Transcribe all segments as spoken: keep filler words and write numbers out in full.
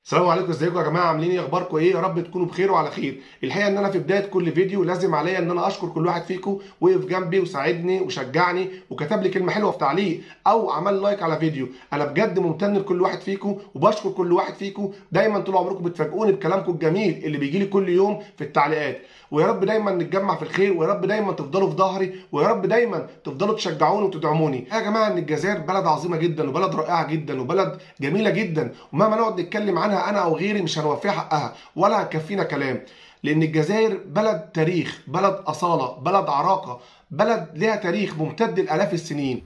السلام عليكم، ازيكم يا جماعه؟ عاملين ايه؟ اخباركم ايه؟ يا رب تكونوا بخير وعلى خير. الحقيقه ان انا في بدايه كل فيديو لازم عليا ان انا اشكر كل واحد فيكم وقف جنبي وساعدني وشجعني وكتب لي كلمه حلوه في تعليق او عمل لايك على فيديو. انا بجد ممتن لكل واحد فيكم وبشكر كل واحد فيكم. دايما طول عمركم بتفاجئوني بكلامكم الجميل اللي بيجي لي كل يوم في التعليقات. ويا رب دايما نتجمع في الخير، ويا رب دايما تفضلوا في ظهري، ويا رب دايما تفضلوا تشجعوني وتدعموني. يا جماعه ان الجزائر بلد عظيمه جدا وبلد رائعه جدا وبلد جميله جدا، ومهما نقعد نتكلم عنها انا او غيري مش هنوفيها حقها ولا هتكفينا كلام. لان الجزائر بلد تاريخ، بلد اصاله، بلد عراقه، بلد لها تاريخ ممتد لالاف السنين.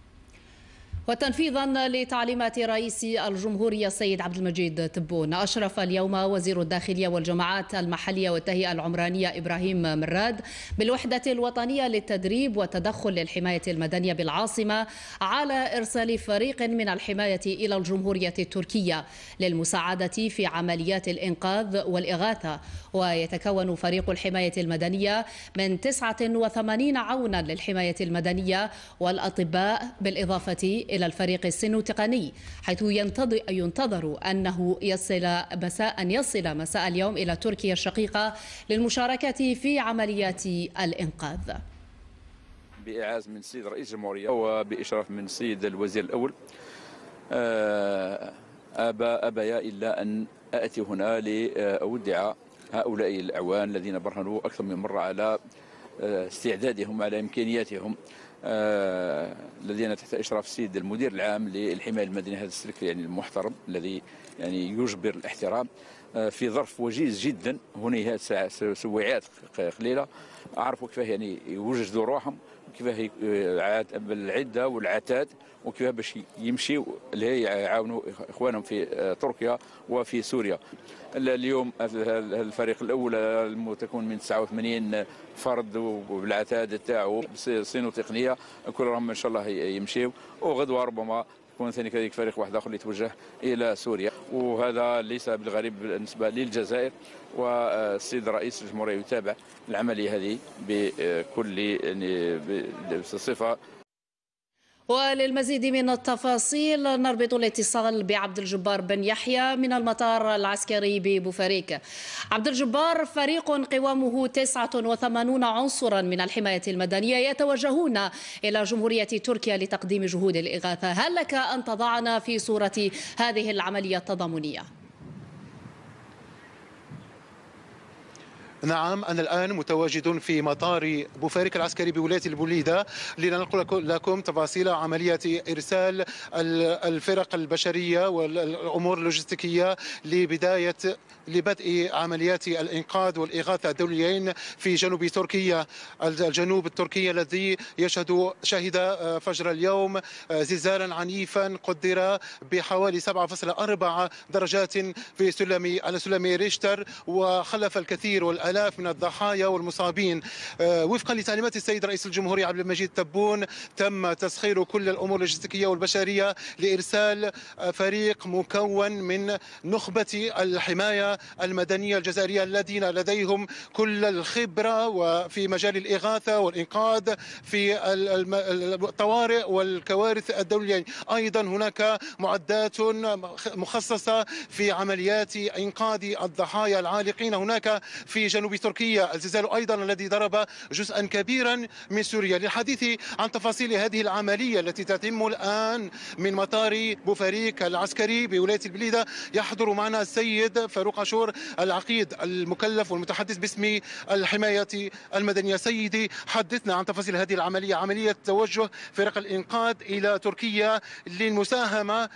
وتنفيذا لتعليمات رئيس الجمهورية السيد عبد المجيد تبون، أشرف اليوم وزير الداخلية والجماعات المحلية والتهيئة العمرانية إبراهيم مراد بالوحدة الوطنية للتدريب والتدخل للحماية المدنية بالعاصمة على إرسال فريق من الحماية إلى الجمهورية التركية للمساعدة في عمليات الإنقاذ والإغاثة. ويتكون فريق الحماية المدنية من تسعة وثمانين عونا للحماية المدنية والأطباء، بالإضافة إلى الفريق السن التقني، حيث ينتظر أنه يصل مساء يصل مساء اليوم إلى تركيا الشقيقة للمشاركة في عمليات الإنقاذ. بإعاز من السيد رئيس الجمهورية وبإشراف من السيد الوزير الأول، أبى أبيا إلا أن أأتي هنا لأودع هؤلاء الأعوان الذين برهنوا أكثر من مرة على استعدادهم، على إمكانياتهم، آه الذين تحت إشراف السيد المدير العام للحماية المدنية، هذا السلك يعني المحترم الذي يعني يجبر الاحترام، آه في ظرف وجيز جدا. هنا سويعات قليلة أعرفوا كيف يعني يوجدوا روحهم، وكيف العدة والعتاد، وكيف باش يمشيوا اللي هي يعاونوا إخوانهم في تركيا وفي سوريا. اليوم الفريق الأول المتكون من تسعة وثمانين فرد وبالعتاد تاعو صينو تقنية كلهم إن شاء الله يمشيوا، وغدوة ربما يكون ثاني كذلك فريق واحد آخر يتوجه إلى سوريا. وهذا ليس بالغريب بالنسبة للجزائر، والسيد رئيس الجمهورية يتابع العملية هذه بكل يعني بصفة. وللمزيد من التفاصيل نربط الاتصال بعبد الجبار بن يحيى من المطار العسكري ببوفريك. عبد الجبار، فريق قوامه تسعة وثمانين عنصرا من الحماية المدنية يتوجهون إلى جمهورية تركيا لتقديم جهود الإغاثة، هل لك أن تضعنا في صورة هذه العملية التضامنية؟ نعم، أنا الآن متواجد في مطار بوفريك العسكري بولاية البوليدة لننقل لكم تفاصيل عملية إرسال الفرق البشرية والأمور اللوجستيكية لبداية لبدء عمليات الإنقاذ والإغاثة الدوليين في جنوب تركيا. الجنوب التركي الذي يشهد شهد فجر اليوم زلزالا عنيفا قدر بحوالي سبعة فاصلة أربعة درجات في سلم على سلم ريشتر، وخلف الكثير والآلاف من الضحايا والمصابين. وفقا لتعليمات السيد رئيس الجمهورية عبد المجيد تبون، تم تسخير كل الأمور اللوجستيكية والبشرية لإرسال فريق مكون من نخبة الحماية المدنية الجزائرية الذين لديهم كل الخبرة وفي مجال الإغاثة والإنقاذ في الطوارئ والكوارث الدولية. أيضا هناك معدات مخصصة في عمليات إنقاذ الضحايا العالقين هناك في جنوب تركيا. الزلزال أيضا الذي ضرب جزءا كبيرا من سوريا. للحديث عن تفاصيل هذه العملية التي تتم الآن من مطار بوفريك العسكري بولاية البليدة، يحضر معنا السيد فاروق عاشور العقيد المكلف والمتحدث باسم الحماية المدنية. سيدي، حدثنا عن تفاصيل هذه العملية، عملية توجه فرق الإنقاذ إلى تركيا للمساهمة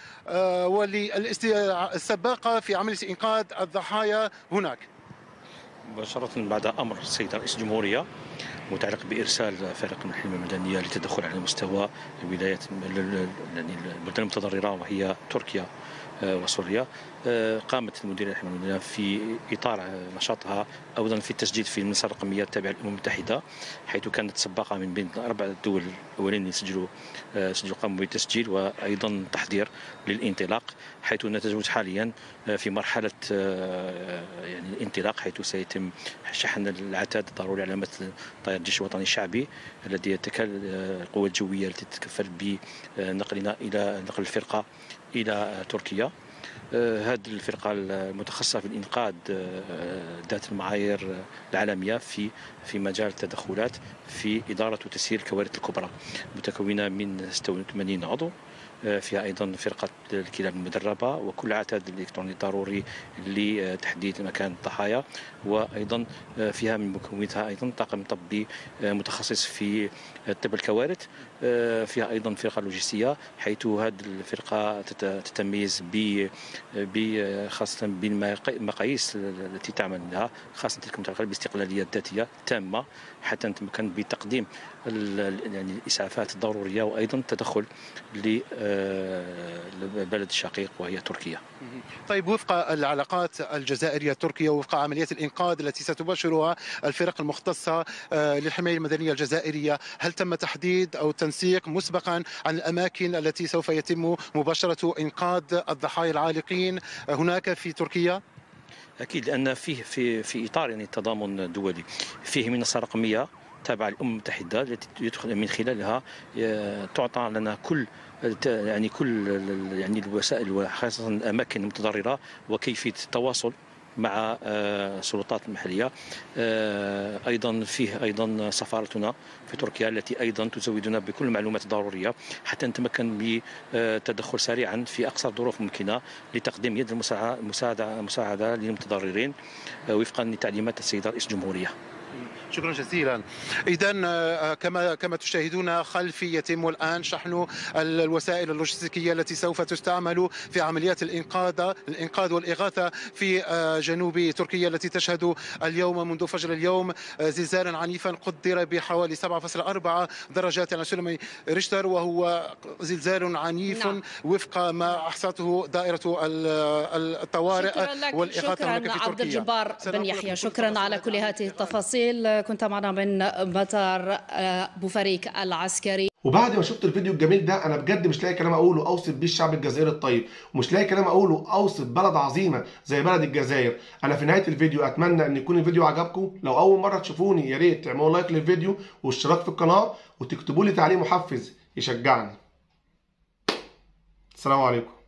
وللسباقة في عملية إنقاذ الضحايا هناك. مباشرة بعد أمر السيد رئيس الجمهورية متعلق بإرسال فريق من الحماية المدنية للتدخل على مستوى الولايات البلدان المتضررة وهي تركيا وسوريا، قامت المديرية الحماية المدنية في إطار نشاطها أيضا في التسجيل في المنصة الرقمية التابعة للأمم المتحدة، حيث كانت سباقة من بين أربع دول الأولين يسجلوا سجلوا قاموا بالتسجيل وأيضا تحضير للانطلاق، حيث نتزوج حاليا في مرحلة يعني الانطلاق، حيث سيتم شحن العتاد الضروري على مثل طائرة الجيش الوطني الشعبي الذي يتكل القوى الجوية التي تتكفل بنقلنا إلى نقل الفرقة إلى تركيا. هذه الفرقة المتخصصة في الإنقاذ ذات المعايير العالمية في في مجال التدخلات في إدارة وتسيير الكوارث الكبرى، متكونة من ستة وثمانين عضو، فيها أيضا فرقة الكلاب المدربة وكل العتاد الإلكتروني الضروري لتحديد مكان الضحايا، وأيضا فيها من مكوناتها أيضا طاقم طبي متخصص في طب الكوارث، فيها أيضا فرقة لوجستية حيث هذه الفرقة تتميز ب خاصة بالمقاييس التي تعمل لها، خاصة تلك المتعلقة بالاستقلالية الذاتية التامة حتى نتمكن بتقديم يعني الإسعافات الضرورية وأيضا التدخل للبلد الشقيق وهي تركيا. طيب، وفق العلاقات الجزائرية التركية ووفق عمليات الإنقاذ التي ستباشرها الفرق المختصة للحماية المدنية الجزائرية، هل تم تحديد أو التنسيق مسبقا عن الأماكن التي سوف يتم مباشرة إنقاذ الضحايا العالقين هناك في تركيا؟ أكيد، لأن فيه في في إطار يعني التضامن الدولي فيه منصة رقمية تابعة للأمم المتحدة التي يدخل من خلالها تعطى لنا كل يعني كل يعني الوسائل وخاصة الأماكن المتضررة وكيفية التواصل مع السلطات المحلية. أيضا فيه أيضا سفارتنا في تركيا التي أيضا تزودنا بكل المعلومات الضرورية حتى نتمكن بالتدخل سريعا في أقصى الظروف الممكنة لتقديم يد المساعدة المساعدة للمتضررين وفقا لتعليمات السيدة رئيس الجمهورية. شكرا جزيلا. إذا كما كما تشاهدون خلفي يتم الآن شحن الوسائل اللوجستيكية التي سوف تستعمل في عمليات الإنقاذ الإنقاذ والإغاثة في جنوب تركيا التي تشهد اليوم منذ فجر اليوم زلزالا عنيفا قدر بحوالي سبعة فاصلة أربعة درجات على سلم ريشتر، وهو زلزال عنيف نعم. وفق ما أحصته دائرة الطوارئ والإغاثة هناك في تركيا. عبد الجبار بن يحيى، شكرا على كل هذه التفاصيل. كنت معنا من مطار بوفريك العسكري. وبعد ما شفت الفيديو الجميل ده انا بجد مش لاقي كلام اقوله اوصف بيه الشعب الجزائري الطيب، ومش لاقي كلام اقوله اوصف بلد عظيمه زي بلد الجزائر. انا في نهايه الفيديو اتمنى ان يكون الفيديو عجبكم. لو اول مره تشوفوني يا ريت تعملوا لايك للفيديو واشتراك في القناه وتكتبوا لي تعليق محفز يشجعني. السلام عليكم.